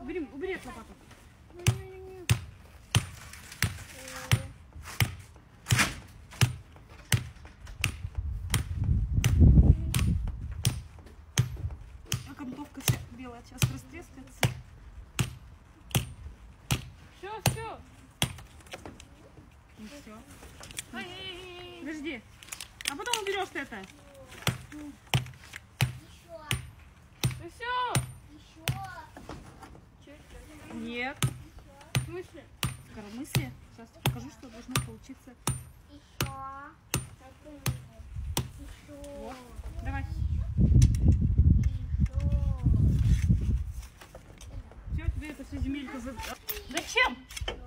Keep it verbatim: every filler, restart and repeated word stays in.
Убери, убери эту лопату. Окантовка вся белая, сейчас растрескается. Все, все. Ну все. Подожди. А потом уберешь ты это. Ну все. Нет. В смысле? В коромысле. Сейчас покажу, что должно получиться. Вот. Давай. Все, тебе эта вся земелька... за- Зачем?